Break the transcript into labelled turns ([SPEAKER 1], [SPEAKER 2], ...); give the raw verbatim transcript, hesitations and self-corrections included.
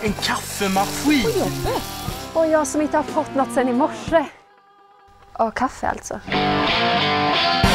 [SPEAKER 1] En kaffemaskin!
[SPEAKER 2] På jobbet. Och jag som inte har fått något sen i morse. Ja, kaffe alltså.